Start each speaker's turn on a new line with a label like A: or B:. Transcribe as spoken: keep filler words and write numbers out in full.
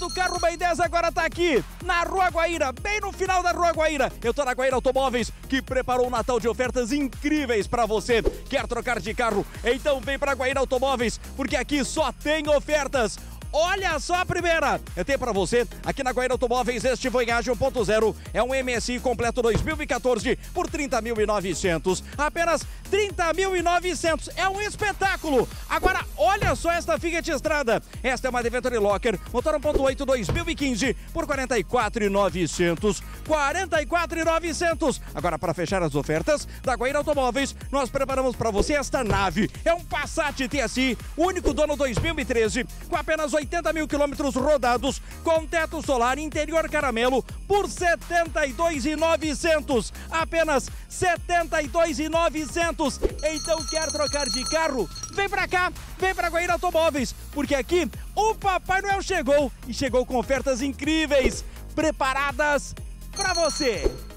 A: do carro Ben dez agora tá aqui, na Rua Guaíra, bem no final da Rua Guaíra. Eu tô na Guaíra Automóveis, que preparou um Natal de ofertas incríveis pra você. Quer trocar de carro? Então vem pra Guaíra Automóveis, porque aqui só tem ofertas. Olha só a primeira! Eu tenho pra você, aqui na Guaíra Automóveis, este Voyage um ponto zero. É um M S I completo dois mil e quatorze por trinta mil e novecentos. Apenas trinta mil e novecentos. É um espetáculo! Agora, olha só esta Fiat Strada. Esta é uma Adventure Locker, motor um ponto oito dois mil e quinze por quarenta e quatro mil e novecentos. quarenta e quatro mil e novecentos. Agora, para fechar as ofertas da Guaíra Automóveis, nós preparamos para você esta nave. É um Passat T S I, único dono dois mil e treze, com apenas oitenta mil quilômetros rodados, com teto solar, interior caramelo, por setenta e dois mil e novecentos. Apenas setenta e dois mil e novecentos. Então quer trocar de carro? Vem pra cá, vem pra Guaíra Automóveis, porque aqui o Papai Noel chegou e chegou com ofertas incríveis, preparadas pra você.